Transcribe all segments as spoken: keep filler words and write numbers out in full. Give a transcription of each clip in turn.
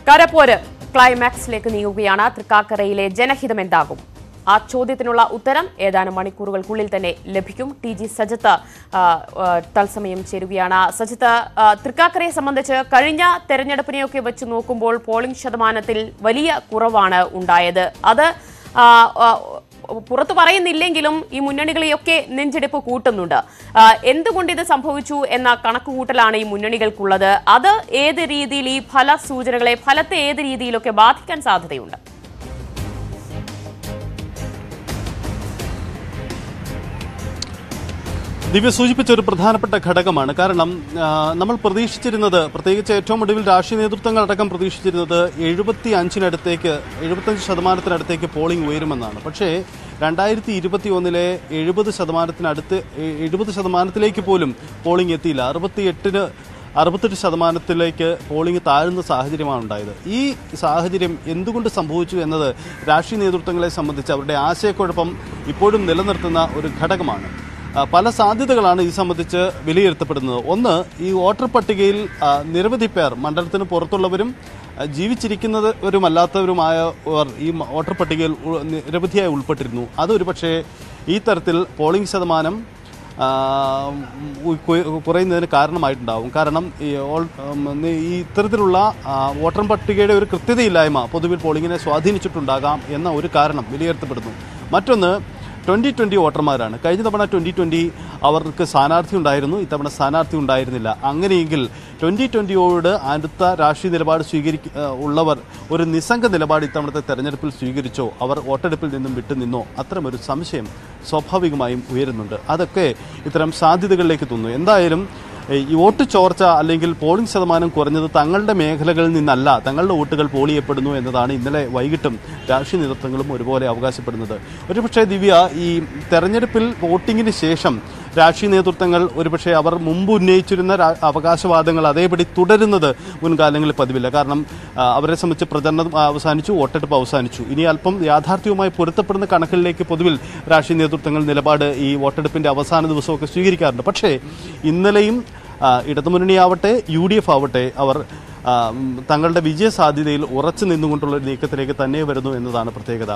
കരപ്പോര് ക്ലൈമാക്സിലേക്ക് നീങ്ങുകയാണ്. തൃക്കാക്കരയിലെ ജനഹിതം എന്താകും? ആ ചോദ്യത്തിനുള്ള ഉത്തരം ഏതാനും മണിക്കൂറുകൾക്കുള്ളിൽ തന്നെ ലഭിക്കും. ടി ജി സജിത്ത് തത്സമയം ചേരുകയാണ്. സജിത്ത്, തൃക്കാക്കരയെ സംബന്ധിച്ച് കഴിഞ്ഞ തെരഞ്ഞെടുപ്പിനെയൊക്കെ വെച്ച് നോക്കുമ്പോൾ പോളിംഗ് ശതമാനത്തിൽ വലിയ കുറവാണ് ഉണ്ടായത്. അത് പുറത്തു പറയുന്നില്ലെങ്കിലും ഈ മുന്നണികളെയൊക്കെ നെഞ്ചെടുപ്പ് കൂട്ടുന്നുണ്ട്. എന്തുകൊണ്ട് ഇത് സംഭവിച്ചു എന്ന കണക്കുകൂട്ടലാണ് ഈ മുന്നണികൾക്കുള്ളത്. അത് ഏത് രീതിയിൽ ഈ ഫല സൂചനകളെ ഫലത്തെ ഏത് രീതിയിലൊക്കെ ബാധിക്കാൻ സാധ്യതയുണ്ട്? ദിവ്യ സൂചിപ്പിച്ച ഒരു പ്രധാനപ്പെട്ട ഘടകമാണ്. കാരണം നമ്മൾ പ്രതീക്ഷിച്ചിരുന്നത്, പ്രത്യേകിച്ച് ഏറ്റവും ഒടുവിൽ രാഷ്ട്രീയ നേതൃത്വങ്ങളടക്കം പ്രതീക്ഷിച്ചിരുന്നത് എഴുപത്തി അഞ്ചിനടുത്തേക്ക് എഴുപത്തഞ്ച് ശതമാനത്തിനടുത്തേക്ക് പോളിംഗ് ഉയരുമെന്നാണ്. പക്ഷേ രണ്ടായിരത്തി ഇരുപത്തി ഒന്നിലെ എഴുപത് ശതമാനത്തിനടുത്ത് എഴുപത് ശതമാനത്തിലേക്ക് പോലും പോളിംഗ് എത്തിയില്ല. അറുപത്തി എട്ടിന് അറുപത്തെട്ട് ശതമാനത്തിലേക്ക് പോളിംഗ് താഴുന്ന സാഹചര്യമാണ് ഉണ്ടായത്. ഈ സാഹചര്യം എന്തുകൊണ്ട് സംഭവിച്ചു എന്നത് രാഷ്ട്രീയ നേതൃത്വങ്ങളെ സംബന്ധിച്ച് അവരുടെ ആശയക്കുഴപ്പം ഇപ്പോഴും നിലനിർത്തുന്ന ഒരു ഘടകമാണ്. പല സാധ്യതകളാണ് ഇത് സംബന്ധിച്ച് വിലയിരുത്തപ്പെടുന്നത്. ഒന്ന്, ഈ വോട്ടർ പട്ടികയിൽ നിരവധി പേർ, മണ്ഡലത്തിന് പുറത്തുള്ളവരും ജീവിച്ചിരിക്കുന്നവരുമല്ലാത്തവരുമായവർ ഈ വോട്ടർ പട്ടികയിൽ നിരവധിയായി ഉൾപ്പെട്ടിരുന്നു. അതൊരു പക്ഷേ ഈ തരത്തിൽ പോളിംഗ് ശതമാനം കുറയുന്നതിന് കാരണമായിട്ടുണ്ടാവും. കാരണം ഈ ഇത്തരത്തിലുള്ള വോട്ടർ പട്ടികയുടെ ഒരു കൃത്യതയില്ലായ്മ പൊതുവിൽ പോളിംഗിനെ സ്വാധീനിച്ചിട്ടുണ്ടാകാം എന്ന ഒരു കാരണം വിലയിരുത്തപ്പെടുന്നു. മറ്റൊന്ന്, ട്വൻ്റി ട്വൻ്റി വോട്ടർമാരാണ്. കഴിഞ്ഞ തവണ ട്വൻ്റി ട്വൻ്റി അവർക്ക് സ്ഥാനാർത്ഥി ഉണ്ടായിരുന്നു, ഇത്തവണ സ്ഥാനാർത്ഥി ഉണ്ടായിരുന്നില്ല. അങ്ങനെയെങ്കിൽ ട്വൻ്റി ട്വൻ്റിയോട് അടുത്ത രാഷ്ട്രീയ നിലപാട് സ്വീകരിക്ക ഉള്ളവർ ഒരു നിസ്സംഗ നിലപാട് ഇത്തവണത്തെ തെരഞ്ഞെടുപ്പിൽ സ്വീകരിച്ചോ, അവർ വോട്ടെടുപ്പിൽ നിന്നും വിട്ടുനിന്നോ, അത്തരമൊരു സംശയം സ്വാഭാവികമായും ഉയരുന്നുണ്ട്. അതൊക്കെ ഇത്തരം സാധ്യതകളിലേക്ക് തോന്നുന്നു. എന്തായാലും ഈ വോട്ട് ചോർച്ച അല്ലെങ്കിൽ പോളിംഗ് ശതമാനം കുറഞ്ഞത് തങ്ങളുടെ മേഖലകളിൽ നിന്നല്ല, തങ്ങളുടെ വോട്ടുകൾ പോൾ ചെയ്യപ്പെടുന്നു എന്നതാണ് ഇന്നലെ വൈകിട്ടും രാഷ്ട്രീയ നേതൃത്വങ്ങളും ഒരുപോലെ അവകാശപ്പെടുന്നത്. ഒരുപക്ഷെ ദിവ്യ, ഈ തെരഞ്ഞെടുപ്പിൽ വോട്ടിങ്ങിന് ശേഷം രാഷ്ട്രീയ നേതൃത്വങ്ങൾ ഒരുപക്ഷെ അവർ മുമ്പ് ഉന്നയിച്ചിരുന്ന അവകാശവാദങ്ങൾ അതേപടി തുടരുന്നത് മുൻകാലങ്ങളിൽ പതിവില്ല. കാരണം അവരെ സംബന്ധിച്ച് പ്രചരണം അവസാനിച്ചു, വോട്ടെടുപ്പ് അവസാനിച്ചു. ഇനി അല്പം യാഥാർത്ഥ്യവുമായി പൊരുത്തപ്പെടുന്ന കണക്കുകളിലേക്ക് പൊതുവിൽ രാഷ്ട്രീയ നേതൃത്വങ്ങൾ നിലപാട് ഈ വോട്ടെടുപ്പിൻ്റെ അവസാന ദിവസമൊക്കെ സ്വീകരിക്കാറുണ്ട്. പക്ഷേ ഇന്നലെയും ഇടതുമുന്നണിയാവട്ടെ യു ഡി എഫ് ആവട്ടെ അവർ തങ്ങളുടെ വിജയ സാധ്യതയിൽ ഉറച്ചു നിന്നുകൊണ്ടുള്ള ഒരു നീക്കത്തിലേക്ക് തന്നെ വരുന്നു എന്നതാണ് പ്രത്യേകത.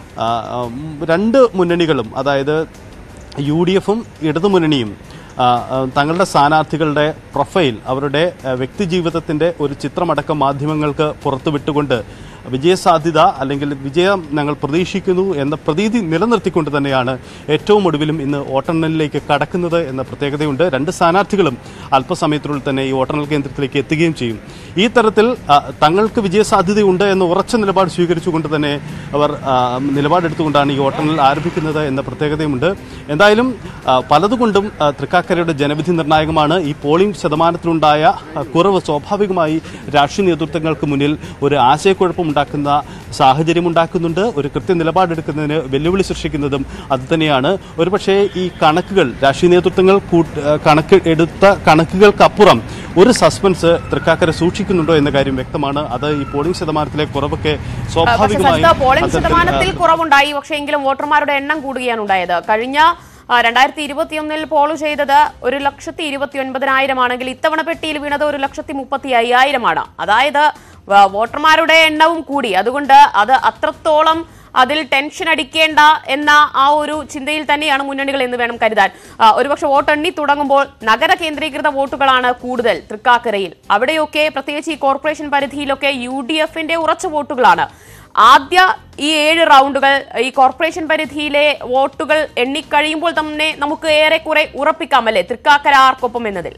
രണ്ട് മുന്നണികളും, അതായത് യു ഡി എഫും ഇടതുമുന്നണിയും തങ്ങളുടെ സ്ഥാനാർത്ഥികളുടെ പ്രൊഫൈൽ, അവരുടെ വ്യക്തിജീവിതത്തിൻ്റെ ഒരു ചിത്രമടക്കം മാധ്യമങ്ങൾക്ക് പുറത്തുവിട്ടുകൊണ്ട് വിജയസാധ്യത അല്ലെങ്കിൽ വിജയം ഞങ്ങൾ പ്രതീക്ഷിക്കുന്നു എന്ന പ്രതീതി നിലനിർത്തിക്കൊണ്ട് തന്നെയാണ് ഏറ്റവും ഒടുവിലും ഇന്ന് വോട്ടെണ്ണലിലേക്ക് കടക്കുന്നത് എന്ന പ്രത്യേകതയുണ്ട്. രണ്ട് സ്ഥാനാർത്ഥികളും അല്പസമയത്തിനുള്ളിൽ തന്നെ ഈ വോട്ടെണ്ണൽ കേന്ദ്രത്തിലേക്ക് എത്തുകയും ചെയ്യും. ഈ തരത്തിൽ തങ്ങൾക്ക് വിജയസാധ്യതയുണ്ട് എന്ന ഉറച്ച നിലപാട് സ്വീകരിച്ചുകൊണ്ട് തന്നെ അവർ നിലപാടെടുത്തുകൊണ്ടാണ് ഈ വോട്ടെണ്ണൽ ആരംഭിക്കുന്നത് എന്ന പ്രത്യേകതയുമുണ്ട്. എന്തായാലും പലതുകൊണ്ടും തൃക്കാക്കരയുടെ ജനവിധി നിർണായകമാണ്. ഈ പോളിംഗ് ശതമാനത്തിലുണ്ടായ കുറവ് സ്വാഭാവികമായി രാഷ്ട്രീയ നേതൃത്വങ്ങൾക്ക് മുന്നിൽ ഒരു ആശയക്കുഴപ്പം ഉണ്ടാക്കുന്ന സാഹചര്യം ഉണ്ടാക്കുന്നുണ്ട്. ഒരു കൃത്യ നിലപാടെടുക്കുന്നതിന് വെല്ലുവിളി സൃഷ്ടിക്കുന്നതും അതുതന്നെയാണ്. ഒരുപക്ഷേ ഈ കണക്കുകൾ, രാഷ്ട്രീയ നേതൃത്വങ്ങൾ കണക്ക് എടുത്ത കണക്കുകൾക്കപ്പുറം ഒരു സസ്പെൻസ് തൃക്കാക്കര സൂക്ഷിക്കുന്നുണ്ടോ എന്ന കാര്യം വ്യക്തമാണ്. അത് ഈ പോളിംഗ് ശതമാനത്തിലെ കുറവൊക്കെ സ്വാഭാവികമായും പോളിംഗ് ശതമാനത്തിൽ കുറവുണ്ടായി, പക്ഷേ എങ്കിലും വോട്ടർമാരുടെ എണ്ണം കൂടുകയാണ് ഉണ്ടായത്. കഴിഞ്ഞ രണ്ടായിരത്തി ഇരുപത്തിയൊന്നിൽ പോൾ ചെയ്തത് ഒരു ലക്ഷത്തി ഇരുപത്തി ഒൻപതിനായിരം ആണെങ്കിൽ ഇത്തവണ പെട്ടിയിൽ വീണത് ഒരു ലക്ഷത്തി മുപ്പത്തി അയ്യായിരമാണ്. അതായത് വോട്ടർമാരുടെ എണ്ണവും കൂടി. അതുകൊണ്ട് അത് അത്രത്തോളം അതിൽ ടെൻഷൻ അടിക്കേണ്ട എന്ന ആ ഒരു ചിന്തയിൽ തന്നെയാണ് മുന്നണികൾ എന്ന് വേണം കരുതാൻ. ഒരുപക്ഷെ വോട്ടെണ്ണി തുടങ്ങുമ്പോൾ നഗര കേന്ദ്രീകൃത വോട്ടുകളാണ് കൂടുതൽ തൃക്കാക്കരയിൽ. അവിടെയൊക്കെ പ്രത്യേകിച്ച് ഈ കോർപ്പറേഷൻ പരിധിയിലൊക്കെ യു ഡി എഫിന്റെ ഉറച്ച വോട്ടുകളാണ്. ആദ്യ ഈ ഏഴ് റൗണ്ടുകൾ ഈ കോർപ്പറേഷൻ പരിധിയിലെ വോട്ടുകൾ എണ്ണിക്കഴിയുമ്പോൾ തന്നെ നമുക്ക് ഏറെക്കുറെ ഉറപ്പിക്കാമല്ലേ തൃക്കാക്കര ആർക്കൊപ്പം എന്നതിൽ?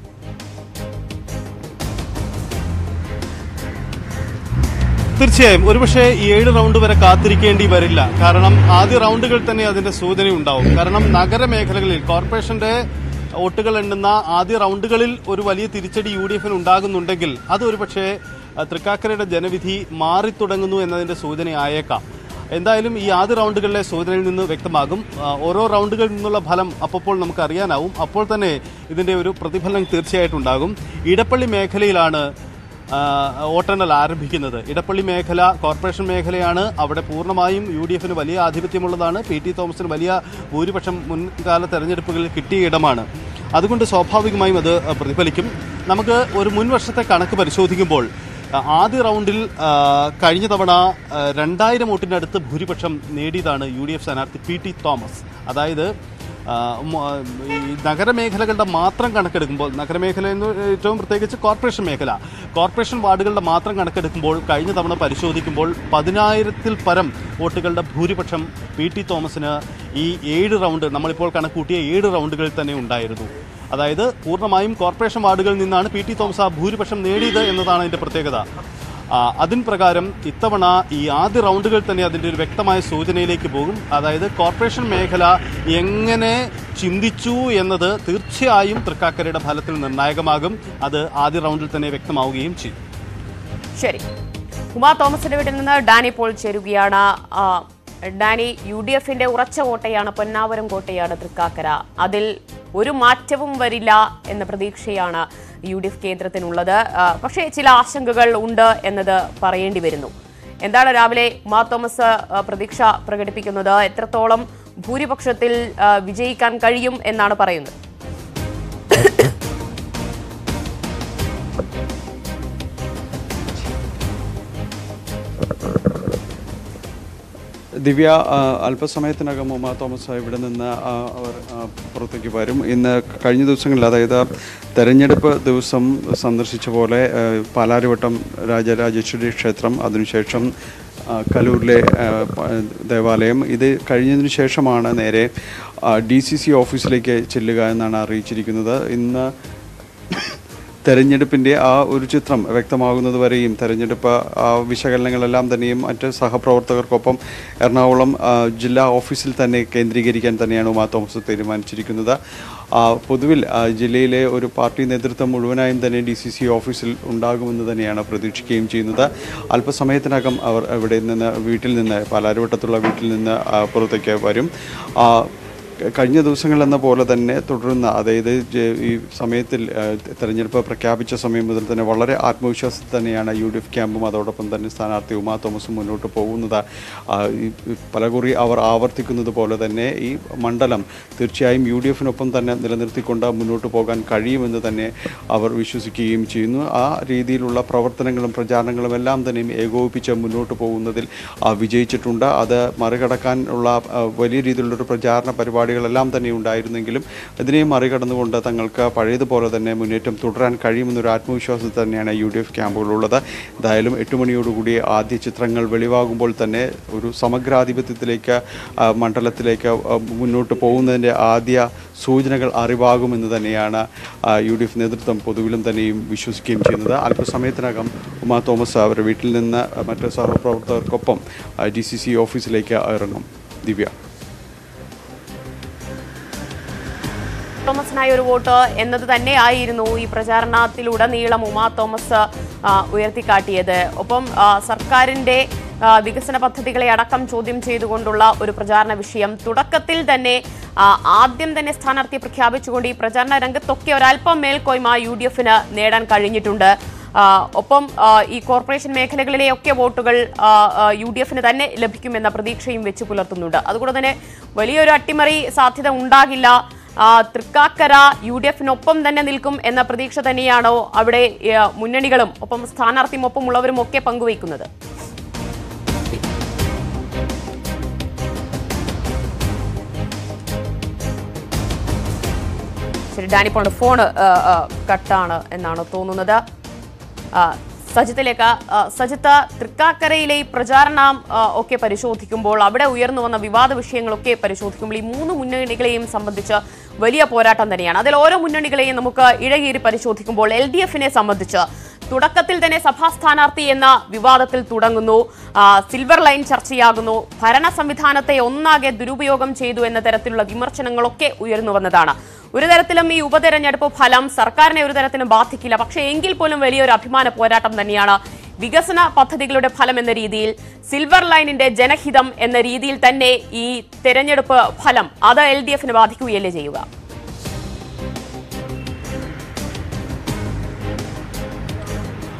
തീർച്ചയായും ഒരുപക്ഷെ ഈ ഏഴ് റൗണ്ട് വരെ കാത്തിരിക്കേണ്ടി വരില്ല. കാരണം ആദ്യ റൗണ്ടുകൾ തന്നെ അതിന്റെ സൂചനയുണ്ടാവും. കാരണം നഗരമേഖലകളിൽ കോർപ്പറേഷന്റെ വോട്ടുകൾ എണ്ണുന്ന ആദ്യ റൗണ്ടുകളിൽ ഒരു വലിയ തിരിച്ചടി യു ഡി എഫിന് ഉണ്ടാകുന്നുണ്ടെങ്കിൽ അത് ഒരുപക്ഷെ തൃക്കാക്കരയുടെ ജനവിധി മാറിത്തുടങ്ങുന്നു എന്നതിന്റെ സൂചനയായേക്കാം. എന്തായാലും ഈ ആദ്യ റൗണ്ടുകളിലെ സൂചനയിൽ നിന്ന് വ്യക്തമാകും. ഓരോ റൗണ്ടുകളിൽ നിന്നുള്ള ഫലം അപ്പോൾ നമുക്ക് അറിയാനാവും. അപ്പോൾ തന്നെ ഇതിന്റെ ഒരു പ്രതിഫലനം തീർച്ചയായിട്ടും ഉണ്ടാകും. ഇടപ്പള്ളി മേഖലയിലാണ് വോട്ടെണ്ണൽ ആരംഭിക്കുന്നത്. ഇടപ്പള്ളി മേഖല കോർപ്പറേഷൻ മേഖലയാണ്. അവിടെ പൂർണ്ണമായും യു ഡി എഫിന് വലിയ ആധിപത്യമുള്ളതാണ്. പി ടി തോമസിന് വലിയ ഭൂരിപക്ഷം മുൻകാല തെരഞ്ഞെടുപ്പുകളിൽ കിട്ടിയ ഇടമാണ്. അതുകൊണ്ട് സ്വാഭാവികമായും അത് പ്രതിഫലിക്കും. നമുക്ക് ഒരു മുൻവർഷത്തെ കണക്ക് പരിശോധിക്കുമ്പോൾ ആദ്യ റൗണ്ടിൽ കഴിഞ്ഞ തവണ രണ്ടായിരം വോട്ടിനടുത്ത് ഭൂരിപക്ഷം നേടിയതാണ് യു ഡി എഫ് സ്ഥാനാർത്ഥി പി ടി തോമസ്. അതായത് ഈ നഗരമേഖലകളുടെ മാത്രം കണക്കെടുക്കുമ്പോൾ, നഗരമേഖല എന്ന് ഏറ്റവും പ്രത്യേകിച്ച് കോർപ്പറേഷൻ മേഖല, കോർപ്പറേഷൻ വാർഡുകളുടെ മാത്രം കണക്കെടുക്കുമ്പോൾ കഴിഞ്ഞ തവണ പരിശോധിക്കുമ്പോൾ പതിനായിരത്തിൽ പരം വോട്ടുകളുടെ ഭൂരിപക്ഷം പി ടി തോമസിന് ഈ ഏഴ് റൗണ്ട്, നമ്മളിപ്പോൾ കണക്കൂട്ടിയ ഏഴ് റൗണ്ടുകളിൽ തന്നെ ഉണ്ടായിരുന്നു. അതായത് പൂർണ്ണമായും കോർപ്പറേഷൻ വാർഡുകളിൽ നിന്നാണ് പി ടി തോമസ് ആ ഭൂരിപക്ഷം നേടിയത് എന്നതാണ് അതിൻ്റെ പ്രത്യേകത. അതിൻ പ്രകാരം ഇത്തവണ ഈ ആദ്യ റൗണ്ടുകളിൽ തന്നെ അതിൻ്റെ ഒരു വ്യക്തമായ സൂചനയിലേക്ക് പോകും. അതായത് കോർപ്പറേഷൻ മേഖല എങ്ങനെ ചിന്തിച്ചു എന്നത് തീർച്ചയായും തൃക്കാക്കരയുടെ ഫലത്തിൽ നിർണായകമാകും. അത് ആദ്യ റൗണ്ടിൽ തന്നെ വ്യക്തമാവുകയും ചെയ്യും. ശരി, ഉമാ തോമസിന്റെ വീട്ടിൽ നിന്ന് ഡാനി പോൾ ചേരുകയാണ്. ഡാനി, യു ഡി എഫിന്റെ ഉറച്ച കോട്ടയാണ് പൊന്നാവരം കോട്ടയാണ് തൃക്കാക്കര. അതിൽ ഒരു മാറ്റവും വരില്ല എന്ന പ്രതീക്ഷയാണ് യു ഡി എഫ് കേന്ദ്രത്തിനുള്ളത്. പക്ഷേ ചില ആശങ്കകൾ ഉണ്ട് എന്നത് പറയേണ്ടി വരുന്നു. എന്താണ് രാവിലെ ഉമാ തോമസ് പ്രതീക്ഷ പ്രകടിപ്പിക്കുന്നത്? എത്രത്തോളം ഭൂരിപക്ഷത്തിൽ വിജയിക്കാൻ കഴിയും എന്നാണ് പറയുന്നത്? ദിവ്യ, അല്പസമയത്തിനകം ഉമാ തോമസ് ഇവിടെ നിന്ന് അവർ പുറത്തേക്ക് വരും. ഇന്ന് കഴിഞ്ഞ ദിവസങ്ങളിൽ, അതായത് തെരഞ്ഞെടുപ്പ് ദിവസം സന്ദർശിച്ച പോലെ പാലാരിവട്ടം രാജരാജേശ്വരി ക്ഷേത്രം, അതിനുശേഷം കലൂരിലെ ദേവാലയം, ഇത് കഴിഞ്ഞതിന് ശേഷമാണ് നേരെ ഡി സി സി ഓഫീസിലേക്ക് ചെല്ലുക എന്നാണ് അറിയിച്ചിരിക്കുന്നത്. ഇന്ന് തെരഞ്ഞെടുപ്പിൻ്റെ ആ ഒരു ചിത്രം വ്യക്തമാകുന്നത് വരെയും തെരഞ്ഞെടുപ്പ് വിശകലനങ്ങളെല്ലാം തന്നെയും മറ്റ് സഹപ്രവർത്തകർക്കൊപ്പം എറണാകുളം ജില്ലാ ഓഫീസിൽ തന്നെ കേന്ദ്രീകരിക്കാൻ തന്നെയാണ് ഉമാ തോമസ് തീരുമാനിച്ചിരിക്കുന്നത്. പൊതുവിൽ ജില്ലയിലെ ഒരു പാർട്ടി നേതൃത്വം മുഴുവനായും തന്നെ ഡി സി സി ഓഫീസിൽ ഉണ്ടാകുമെന്ന് തന്നെയാണ് പ്രതീക്ഷിക്കുകയും ചെയ്യുന്നത്. അല്പസമയത്തിനകം അവർ ഇവിടെ നിന്ന് വീട്ടിൽ നിന്ന് പാലാരിവട്ടത്തുള്ള വീട്ടിൽ നിന്ന് പുറത്തേക്ക് വരും. കഴിഞ്ഞ ദിവസങ്ങളെന്ന പോലെ തന്നെ തുടരുന്ന, അതായത് ഈ സമയത്തിൽ തെരഞ്ഞെടുപ്പ് പ്രഖ്യാപിച്ച സമയം മുതൽ തന്നെ വളരെ ആത്മവിശ്വാസത്തിൽ തന്നെയാണ് യു ഡി എഫ് ക്യാമ്പും അതോടൊപ്പം തന്നെ സ്ഥാനാർത്ഥി ഉമാ തോമസും മുന്നോട്ട് പോകുന്നത്. പലകുറി അവർ ആവർത്തിക്കുന്നത് പോലെ തന്നെ ഈ മണ്ഡലം തീർച്ചയായും യു ഡി എഫിനൊപ്പം തന്നെ നിലനിർത്തിക്കൊണ്ട് മുന്നോട്ട് പോകാൻ കഴിയുമെന്ന് തന്നെ അവർ വിശ്വസിക്കുകയും ചെയ്യുന്നു. ആ രീതിയിലുള്ള പ്രവർത്തനങ്ങളും പ്രചാരണങ്ങളും എല്ലാം തന്നെയും ഏകോപിപ്പിച്ച് മുന്നോട്ട് പോകുന്നതിൽ വിജയിച്ചിട്ടുണ്ട്. അത് മറികടക്കാനുള്ള വലിയ രീതിയിലുള്ളൊരു പ്രചാരണ പരിപാടി െല്ലാം തന്നെ ഉണ്ടായിരുന്നെങ്കിലും അതിനെ മറികടന്നുകൊണ്ട് തങ്ങൾക്ക് പഴയതുപോലെ തന്നെ മുന്നേറ്റം തുടരാൻ കഴിയുമെന്നൊരു ആത്മവിശ്വാസത്തിൽ തന്നെയാണ് യു ഡി എഫ് ക്യാമ്പുകളുള്ളത്. എന്തായാലും എട്ട് മണിയോടുകൂടി ആദ്യ ചിത്രങ്ങൾ വെളിവാകുമ്പോൾ തന്നെ ഒരു സമഗ്രാധിപത്യത്തിലേക്ക് മണ്ഡലത്തിലേക്ക് മുന്നോട്ട് പോകുന്നതിൻ്റെ ആദ്യ സൂചനകൾ അറിവാകുമെന്ന് തന്നെയാണ് യു ഡി എഫ് നേതൃത്വം പൊതുവിലും തന്നെയും വിശ്വസിക്കുകയും ചെയ്യുന്നത്. അല്പസമയത്തിനകം ഉമാ തോമസ് അവരുടെ വീട്ടിൽ നിന്ന് മറ്റ് സഹപ്രവർത്തകർക്കൊപ്പം ഡി സി സി ഓഫീസിലേക്ക് ഇറങ്ങും. ദിവ്യ, തോമസിനായി ഒരു വോട്ട് എന്നത് തന്നെയായിരുന്നു ഈ പ്രചാരണത്തിലുടനീളം ഉമാ തോമസ് ഉയർത്തിക്കാട്ടിയത്. ഒപ്പം സർക്കാരിന്റെ വികസന പദ്ധതികളെ അടക്കം ചോദ്യം ചെയ്തുകൊണ്ടുള്ള ഒരു പ്രചാരണ വിഷയം തുടക്കത്തിൽ തന്നെ ആദ്യം തന്നെ സ്ഥാനാർത്ഥിയെ പ്രഖ്യാപിച്ചുകൊണ്ട് ഈ പ്രചാരണ രംഗത്തൊക്കെ ഒരല്പം മേൽക്കോയ്മ യു ഡി എഫിന് നേടാൻ കഴിഞ്ഞിട്ടുണ്ട്. ഒപ്പം ഈ കോർപ്പറേഷൻ മേഖലകളിലെയൊക്കെ വോട്ടുകൾ യു ഡി എഫിന് തന്നെ ലഭിക്കുമെന്ന പ്രതീക്ഷയും വെച്ച് പുലർത്തുന്നുണ്ട്. അതുകൊണ്ട് തന്നെ വലിയൊരു അട്ടിമറി സാധ്യത ഉണ്ടാകില്ല. തൃക്കാക്കര യു ഡി എഫിനൊപ്പം തന്നെ നിൽക്കും എന്ന പ്രതീക്ഷ തന്നെയാണോ അവിടെ മുന്നണികളും ഒപ്പം സ്ഥാനാർത്ഥിയും ഒപ്പമുള്ളവരും ഒക്കെ പങ്കുവയ്ക്കുന്നത്? ശരി, ഡാനിപ്പോൾ ഫോൺ കട്ടാണ് എന്നാണ് തോന്നുന്നത്. സജിത്തിലേക്ക്. സജിത്ത്, തൃക്കാക്കരയിലെ ഈ പ്രചാരണം ഒക്കെ പരിശോധിക്കുമ്പോൾ, അവിടെ ഉയർന്നു വന്ന വിവാദ വിഷയങ്ങളൊക്കെ പരിശോധിക്കുമ്പോൾ ഈ മൂന്ന് മുന്നണികളെയും സംബന്ധിച്ച് വലിയ പോരാട്ടം തന്നെയാണ്. അതിൽ ഓരോ മുന്നണികളെയും നമുക്ക് ഇഴകീറി പരിശോധിക്കുമ്പോൾ എൽ ഡി എഫിനെ സംബന്ധിച്ച് തുടക്കത്തിൽ തന്നെ സഭാ സ്ഥാനാർത്ഥി എന്ന വിവാദത്തിൽ തുടങ്ങുന്നു, സിൽവർ ലൈൻ ചർച്ചയാകുന്നു, ഭരണ സംവിധാനത്തെ ഒന്നാകെ ദുരുപയോഗം ചെയ്തു എന്ന തരത്തിലുള്ള വിമർശനങ്ങളൊക്കെ ഉയർന്നു വന്നതാണ്. ഒരു തരത്തിലും ഈ ഉപതെരഞ്ഞെടുപ്പ് ഫലം സർക്കാരിനെ ഒരു തരത്തിലും ബാധിക്കില്ല. പക്ഷേ എങ്കിൽ പോലും വലിയൊരു അഭിമാന പോരാട്ടം തന്നെയാണ്. വികസന പദ്ധതികളുടെ ഫലം എന്ന രീതിയിൽ, സിൽവർ ലൈനിന്റെ ജനഹിതം എന്ന രീതിയിൽ തന്നെ ഈ തെരഞ്ഞെടുപ്പ് ഫലം അത് എൽ ഡി എഫിന് ബാധിക്കുകയല്ലേ ചെയ്യുക?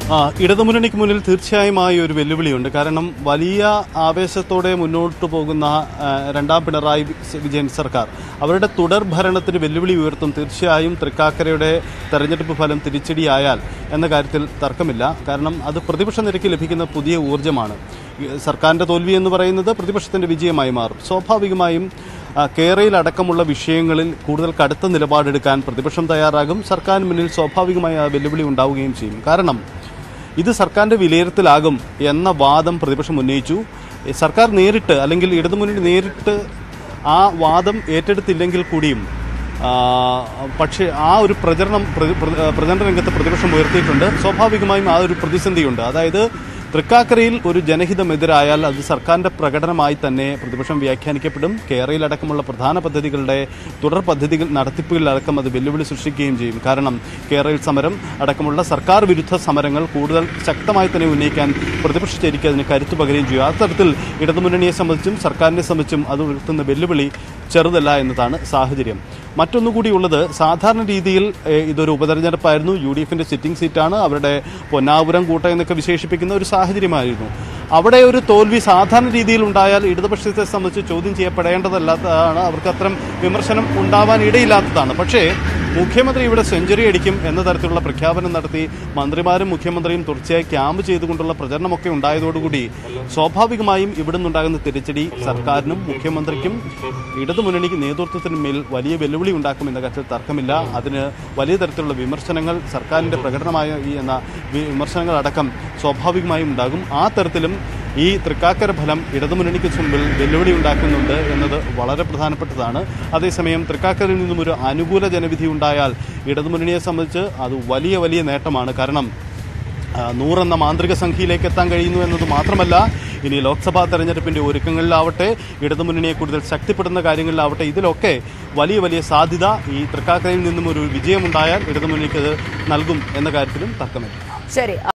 ഇടതുമുന്നണിക്ക് മുന്നിൽ തീർച്ചയായുമായി ഒരു വെല്ലുവിളിയുണ്ട്. കാരണം വലിയ ആവേശത്തോടെ മുന്നോട്ട് പോകുന്ന രണ്ടാം പിണറായി വിജയൻ സർക്കാർ അവരുടെ തുടർ ഭരണത്തിന് വെല്ലുവിളി ഉയർത്തും. തീർച്ചയായും തൃക്കാക്കരയുടെ തെരഞ്ഞെടുപ്പ് ഫലം തിരിച്ചടിയായാൽ എന്ന കാര്യത്തിൽ തർക്കമില്ല. കാരണം അത് പ്രതിപക്ഷ നിരക്ക് ലഭിക്കുന്ന പുതിയ ഊർജ്ജമാണ്. സർക്കാരിൻ്റെ തോൽവി എന്ന് പറയുന്നത് പ്രതിപക്ഷത്തിൻ്റെ വിജയമായി മാറും. സ്വാഭാവികമായും കേരളയിൽ അടക്കമുള്ള വിഷയങ്ങളിൽ കൂടുതൽ കടുത്ത നിലപാടെടുക്കാൻ പ്രതിപക്ഷം തയ്യാറാകും. സർക്കാരിന് മുന്നിൽ സ്വാഭാവികമായി ആ വെല്ലുവിളി ഉണ്ടാവുകയും ചെയ്യും. കാരണം ഇത് സർക്കാരിൻ്റെ വിലയിരുത്തലാകും എന്ന വാദം പ്രതിപക്ഷം ഉന്നയിച്ചു. സർക്കാർ നേരിട്ട് അല്ലെങ്കിൽ ഇടതുമുന്നണി നേരിട്ട് ആ വാദം ഏറ്റെടുത്തില്ലെങ്കിൽ കൂടിയും പക്ഷേ ആ ഒരു പ്രചരണം പ്രചരണ രംഗത്ത് പ്രതിപക്ഷം ഉയർത്തിയിട്ടുണ്ട്. സ്വാഭാവികമായും ആ ഒരു പ്രതിസന്ധിയുണ്ട്. അതായത് തൃക്കാക്കരയിൽ ഒരു ജനഹിതമെതിരായാൽ അത് സർക്കാരിൻ്റെ പ്രകടനമായി തന്നെ പ്രതിപക്ഷം വ്യാഖ്യാനിക്കപ്പെടും. കേരളയിലടക്കമുള്ള പ്രധാന പദ്ധതികളുടെ തുടർ പദ്ധതികൾ നടത്തിപ്പുകളിലടക്കം അത് വെല്ലുവിളി സൃഷ്ടിക്കുകയും ചെയ്യും. കാരണം കേരളയിൽ സമരം അടക്കമുള്ള സർക്കാർ വിരുദ്ധ സമരങ്ങൾ കൂടുതൽ ശക്തമായി തന്നെ ഉന്നയിക്കാൻ പ്രതിപക്ഷ ചേരിക്ക് അതിന് കരുത്തു പകരുകയും ചെയ്യും. അത്തരത്തിൽ ഇടതുമുന്നണിയെ സംബന്ധിച്ചും സർക്കാരിനെ സംബന്ധിച്ചും അത് ഉയർത്തുന്ന വെല്ലുവിളി ചെറുതല്ല എന്നതാണ് സാഹചര്യം. മറ്റൊന്നുകൂടിയുള്ളത്, സാധാരണ രീതിയിൽ ഇതൊരു ഉപതെരഞ്ഞെടുപ്പായിരുന്നു. യു ഡി എഫിൻ്റെ സിറ്റിംഗ് സീറ്റാണ്. അവരുടെ പൊന്നാപുരം കൂട്ട എന്നൊക്കെ വിശേഷിപ്പിക്കുന്ന ഒരു സാഹചര്യമായിരുന്നു. അവിടെ ഒരു തോൽവി സാധാരണ രീതിയിൽ ഉണ്ടായാൽ ഇടതുപക്ഷത്തെ സംബന്ധിച്ച് ചോദ്യം ചെയ്യപ്പെടേണ്ടതല്ലാത്തതാണ്. അവർക്ക് അത്തരം വിമർശനം ഉണ്ടാവാൻ ഇടയില്ലാത്തതാണ്. പക്ഷേ മുഖ്യമന്ത്രി ഇവിടെ സെഞ്ചുറി അടിക്കും എന്ന തരത്തിലുള്ള പ്രഖ്യാപനം നടത്തി മന്ത്രിമാരും മുഖ്യമന്ത്രിയും തുടർച്ചയായി ക്യാമ്പ് ചെയ്തുകൊണ്ടുള്ള പ്രചരണമൊക്കെ ഉണ്ടായതോടുകൂടി സ്വാഭാവികമായും ഇവിടെ നിന്നുണ്ടാകുന്ന തിരിച്ചടി സർക്കാരിനും മുഖ്യമന്ത്രിക്കും ഇടതുമുന്നണിക്ക് നേതൃത്വത്തിനും മേൽ വലിയ വെല്ലുവിളി ഉണ്ടാക്കുമെന്ന കാര്യത്തിൽ തർക്കമില്ല. അതിന് വലിയ തരത്തിലുള്ള വിമർശനങ്ങൾ സർക്കാരിൻ്റെ പ്രകടനമായ ഈ എന്ന വിമർശനങ്ങളടക്കം സ്വാഭാവികമായും ഉണ്ടാകും. ആ തരത്തിലും ഈ തൃക്കാക്കര ഫലം ഇടതുമുന്നണിക്ക് മുമ്പിൽ വെല്ലുവിളി ഉണ്ടാക്കുന്നുണ്ട് എന്നത് വളരെ പ്രധാനപ്പെട്ടതാണ്. അതേസമയം തൃക്കാക്കരയിൽ നിന്നും ഒരു അനുകൂല ജനവിധി ഉണ്ടായാൽ ഇടതുമുന്നണിയെ സംബന്ധിച്ച് അത് വലിയ വലിയ നേട്ടമാണ്. കാരണം നൂറെന്ന മാന്ത്രിക സംഖ്യയിലേക്ക് എത്താൻ കഴിയുന്നു എന്നത് മാത്രമല്ല, ഇനി ലോക്സഭാ തെരഞ്ഞെടുപ്പിൻ്റെ ഒരുക്കങ്ങളിലാവട്ടെ, ഇടതുമുന്നണിയെ കൂടുതൽ ശക്തിപ്പെടുന്ന കാര്യങ്ങളിലാവട്ടെ, ഇതിലൊക്കെ വലിയ വലിയ സാധ്യത ഈ തൃക്കാക്കരയിൽ നിന്നും ഒരു വിജയമുണ്ടായാൽ ഇടതുമുന്നണിക്ക് അത് നൽകും എന്ന കാര്യത്തിലും തർക്കമില്ല. ശരി.